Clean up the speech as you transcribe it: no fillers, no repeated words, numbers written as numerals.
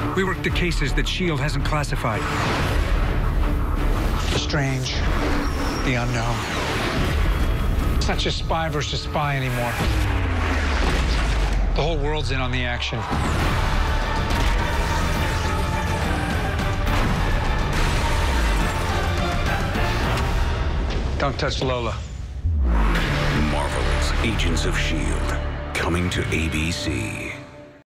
We work the cases that S.H.I.E.L.D. hasn't classified. The strange, the unknown. It's not just spy versus spy anymore. The whole world's in on the action. Don't touch Lola. Marvel's Agents of S.H.I.E.L.D. coming to ABC.